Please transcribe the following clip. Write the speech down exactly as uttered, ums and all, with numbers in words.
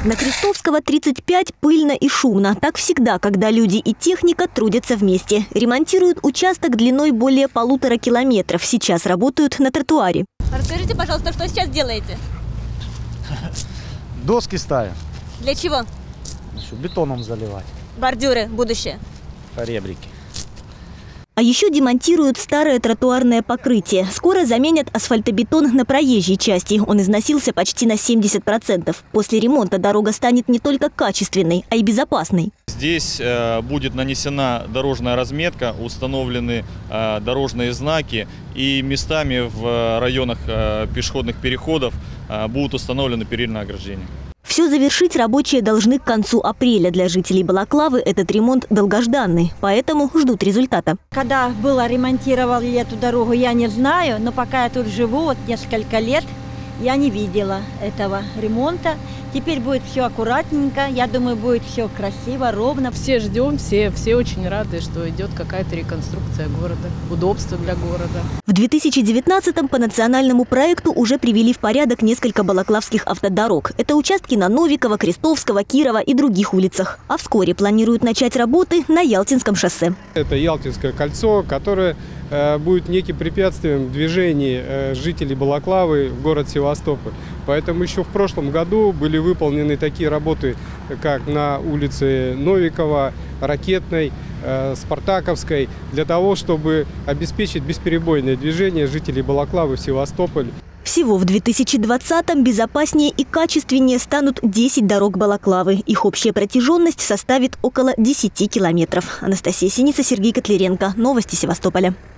На Крестовского тридцать пять пыльно и шумно. Так всегда, когда люди и техника трудятся вместе. Ремонтируют участок длиной более полутора километров. Сейчас работают на тротуаре. Расскажите, пожалуйста, что сейчас делаете? Доски ставим. Для чего? Бетоном заливать. Бордюры, будущее. Поребрики. А еще демонтируют старое тротуарное покрытие. Скоро заменят асфальтобетон на проезжей части. Он износился почти на семьдесят процентов. После ремонта дорога станет не только качественной, а и безопасной. Здесь э, будет нанесена дорожная разметка, установлены э, дорожные знаки, и местами в районах э, пешеходных переходов э, будут установлены перильные ограждения. Все завершить рабочие должны к концу апреля. Для жителей Балаклавы этот ремонт долгожданный, поэтому ждут результата. Когда было ремонтировали эту дорогу, я не знаю, но пока я тут живу, вот несколько лет, я не видела этого ремонта. Теперь будет все аккуратненько, я думаю, будет все красиво, ровно. Все ждем, все, все очень рады, что идет какая-то реконструкция города, удобство для города. В две тысячи девятнадцатом по национальному проекту уже привели в порядок несколько балаклавских автодорог. Это участки на Новикова, Крестовского, Кирова и других улицах. А вскоре планируют начать работы на Ялтинском шоссе. Это Ялтинское кольцо, которое э, будет неким препятствием в движении э, жителей Балаклавы в город Севастополь. Поэтому еще в прошлом году были выполнены такие работы, как на улице Новикова, Ракетной, э, Спартаковской, для того, чтобы обеспечить бесперебойное движение жителей Балаклавы в Севастополь. Всего в две тысячи двадцатом безопаснее и качественнее станут десять дорог Балаклавы. Их общая протяженность составит около десяти километров. Анастасия Синица, Сергей Котляренко. Новости Севастополя.